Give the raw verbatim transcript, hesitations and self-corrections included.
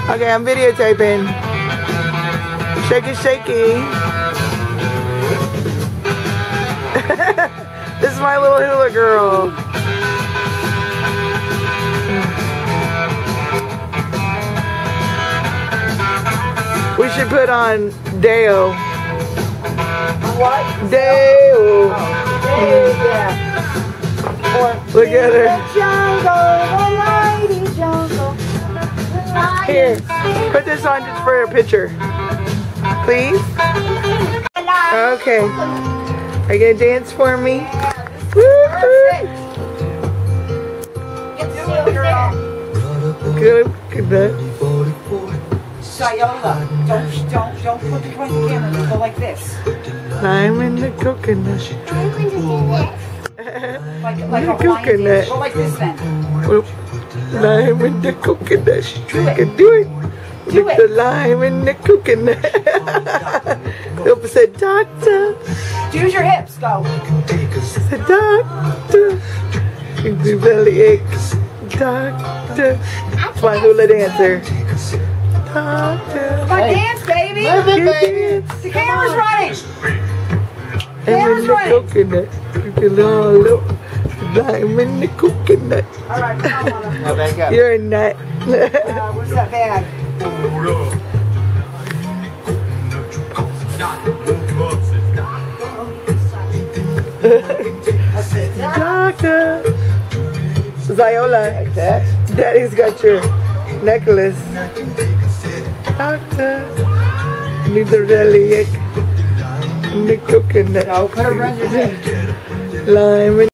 Okay, I'm videotaping. Shaky, shaky. This is my little hula girl. We should put on Deo. What? Deo. Oh, Deo, yeah. Or Look at her. The jungle, the mighty jungle. Here, put this on just for a picture. Please? Okay. Are you gonna dance for me? Perfect. Get the seal, girl. Good, good night. Xiola. Don't, don't, don't put the front camera. Go like this. I'm in the coconut. Like, like The a Hawaiian coconut. dance. Go like this then. Oop. Lime in the coconut. Do it. Can do it. Do With it. the lime in the coconut. Oop, said doctor. Use your hips. Go. Said doctor. The belly aches. Doctor. It's my hula dancer. Doctor. Come on, dance, baby. You dance. The camera's running. I'm in Camera's the running. coconut. With the little lime in the coconut. All right, come on. Now back up. You're a nut. Uh, where's that bag? Doctor. Xiola. Like that. Daddy's got your necklace. Doctor. Need the relic. And the coconut. No, put it around your head. Lime.